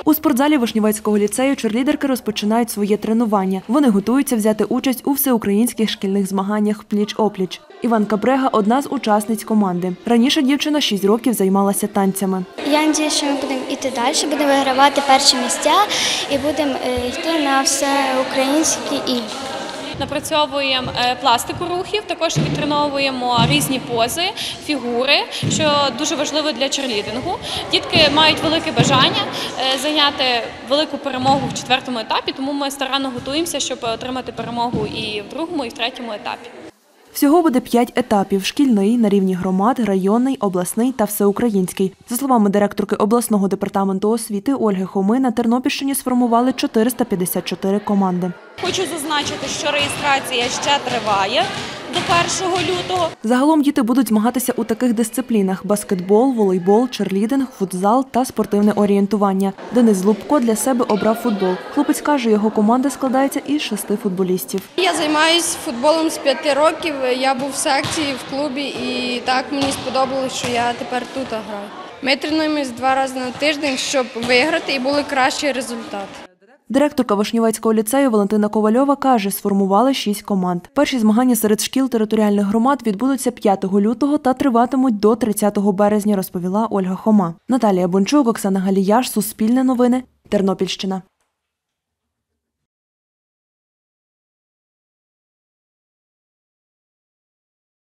У спортзалі Вишнівецького ліцею черлідерки розпочинають своє тренування. Вони готуються взяти участь у всеукраїнських шкільних змаганнях пліч-опліч. Іванка Брега – одна з учасниць команди. Раніше дівчина 6 років займалася танцями. Я сподіваюся, що ми будемо йти далі, будемо вигравати перші місця і будемо йти на всеукраїнські ігри. Напрацьовуємо пластику рухів, також відтреновуємо різні пози, фігури, що дуже важливо для черлідингу. Дітки мають велике бажання зайняти велику перемогу в 4-му етапі, тому ми старанно готуємося, щоб отримати перемогу і в 2-му, і в 3-му етапі. Всього буде 5 етапів – шкільний, на рівні громад, районний, обласний та всеукраїнський. За словами директорки обласного департаменту освіти Ольги Хоми, на Тернопільщині сформували 454 команди. Хочу зазначити, що реєстрація ще триває до 1 лютого. Загалом діти будуть змагатися у таких дисциплінах – баскетбол, волейбол, черлідинг, футзал та спортивне орієнтування. Денис Злубко для себе обрав футбол. Хлопець каже, його команда складається із 6 футболістів. Я займаюся футболом з 5 років. Я був в секції, в клубі, і так мені сподобалось, що я тепер тут граю. Ми тренуємось 2 рази на тиждень, щоб виграти і були кращі результати. Директорка Вишнівецького ліцею Валентина Ковальова каже, сформували 6 команд. Перші змагання серед шкіл територіальних громад відбудуться 5 лютого та триватимуть до 30 березня, розповіла Ольга Хома. Наталія Бончук, Оксана Галіяш, Суспільне новини, Тернопільщина.